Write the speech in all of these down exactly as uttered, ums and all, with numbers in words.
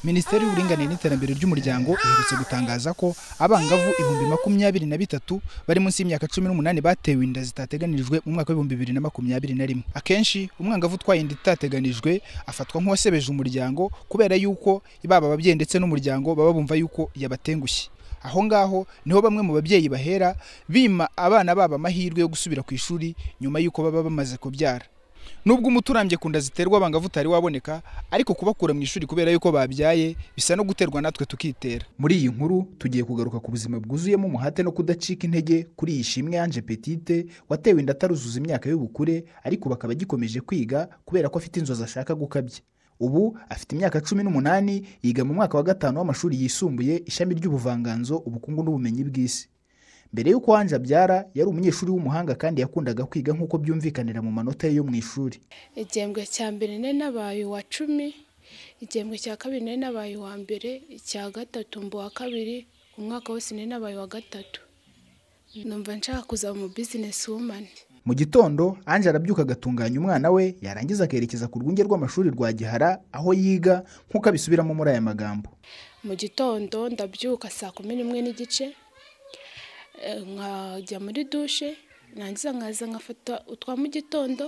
Minisiteri y'Uburinganire n'Iterambere ry'Umuryango iherutse gutangaza ko abangavu ibihumbi makumyabiri na bitatu bari munsi y'imyaka cumi n'umunani batewe inda zitateganijwe mu mwaka w'ibihumbi bibiri na makumyabiri na rimwe. Akenshi umwangavu utwaye inda itateganijwe afatwa nk'uwasebeje umuryango kubera yuko baba ababyeyi ndetse n'umuryango baba bumva yuko yabatengushye. Aho ngaho niho bamwe mu babyeyi bahera bima abana baba amahirwe yo gusubira ku ishuri nyuma yuko baba bamaze kubyara. Nubwo umuturambye kunda ziterwa abangavu utari waboneka, ariko kubakura mu ishuri kubera yuko babyaye bisa no guterwa natwe tukitera. Muri iyi nkuru tugiye kugaruka ku buzima bwuzuyemo umuhate no kudacika intege kuri iyi shimwe Ange Petite watewe inda ataruzuza imyaka y'ubukure, ariko bakaba gikomeje kwiga kubera ko afite inzozi ashaka gukabya. Ubu afite imyaka cumi n'umunani, yiga mu mwaka wa gatanu w'amashuri yisumbuye ishami ry'ubuvanganzo, ubukungu n'ubumenyi bw'isi. Mbere yuko Ange abyara yari umunyeshuri w'umuhanga kandi yakundaga kwiga nk'uko byumvikanira mu manota ye yo mu ishuri. Igihembwe cya mbere ne nabaye wa cumi, igihembwe cya kabiri ne nabaye wa mbere, icya gatatu mbo wa kabiri, umwaka wose ne nabaye wa gatatu. Numva nshaka kuza mu business woman. Mu gitondo Ange arabyuka agatunganya umwana we, yarangiza akerekeza ku rwunge rw'amashuri rwa Gihara aho yiga nk'uko abisubiramo muri aya magambo. Mu gitondo ndabyuka saa kumi n'imwe n'igice, nkajya muri dushe, narangiza nkaza nkafata utwa mu gitondo,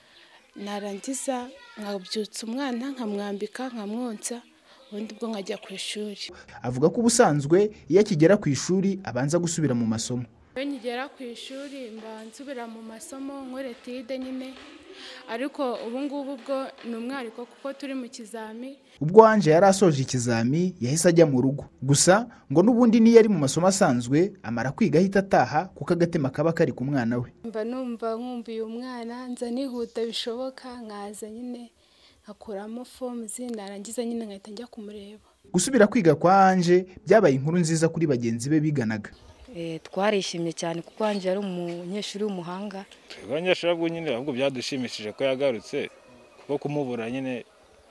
narangiza nkabyutsa umwana nkamwambika nkamwonsa, ubundi bwo nkajya ku ishuri. Avuga ko ubusanzwe iyo akigera ku ishuri abanza gusubira mu masomo. Iyo nkigera ku ishuri mba nsubira mu masomo nkore tide nyine, ariko ubu ngubu bwo ni umwariko kuko turi mu kizami. Ubwo Ange yari asoje ikizami yahise ajya mu rugo, gusa ngo n'ubundi niyo ari mu masomo asanzwe amara kwiga ahita ataha kuko agatema kaba kari ku mwana we. Mba numva nkumbuye umwana, nza nihuta bishoboka, nkaza nyine nkakuramo forms, narangiza nyine nkahita njya kumureba. Gusubira kwiga kwa Ange byabaye inkuru nziza kuri bagenzi be biganaga. Eh twarishimye cyane kuko Ange ari umunyeshuri w'umuhanga. Abanyeshuri bwo nyine ahubwo byadushimishije ko yagarutse, kuko kumubura nyine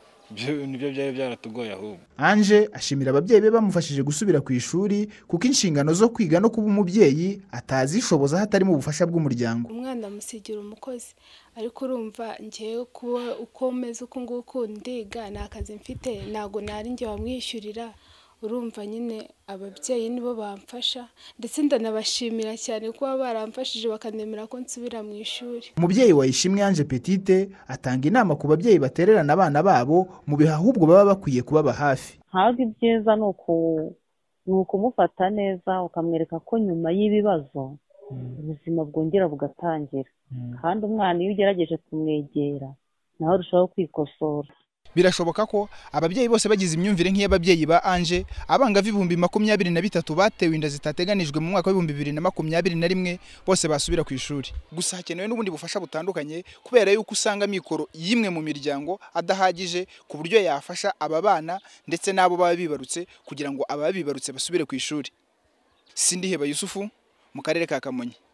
nibyo byari byaratugoye ahubwo. Ange ashimira ababyeyi be bamufashije gusubira ku ishuri kuko inshingano zo kwiga no kuba umubyeyi atazishoboza hatarimo ubufasha bw'umuryango. Umwana amusigira umukozi, ariko urumva ngiye kuba uko meze uko nguko ndiga nakazi mfite, nago nari ngiye wamwishyurira. Urumva nyine ababyeyi nibo bamfasha, ndetse ndanabashimira cyane kuba baramfashije bakanemera ko nsubira mu ishuri. Umubyeyi wa ishimwe Ange Petite atanga inama ku babyeyi batererana abana babo mu bihe ahubwo baba bakwiye kubaba hafi. Ntabwo ibyiza ni ukumufata neza ukamwereka ko nyuma y'ibibazo ubuzima bwongera bugatangira, kandi umwana iyo ugerageje kumwegera nawe arushaho kwikosora. Birashoboka ko ababyeyi bose bagize imyumvire nk'iy'ababyeyi ba Ange, abangavu ibihumbi makumyabiri na bitatu batewe inda zitateganijwe mu mwaka w'ibihumbi bibiri na makumyabiri na rimwe bose basubira ku ishuri. Gusa hakenewe n'ubundi bufasha butandukanye kubera yuko usanga mikoro y'imwe mu miryango adahagije ku buryo yafasha aba bana ndetse n'abo baba bibarutse kugira ngo aba bibarutse basubire ku ishuri. Sindiheba Yusufu mu karere ka Kamonyi.